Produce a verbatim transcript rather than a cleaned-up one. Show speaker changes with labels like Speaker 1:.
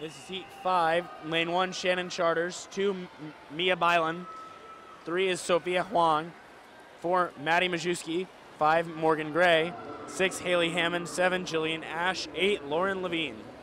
Speaker 1: This is heat five. Lane one, Shannon Charters. Two, M Mia Bylan. Three is Sophia Huang. Four, Maddie Majewski. Five, Morgan Gray. Six, Haley Hammond. Seven, Jillian Ash. Eight, Lauren Levine.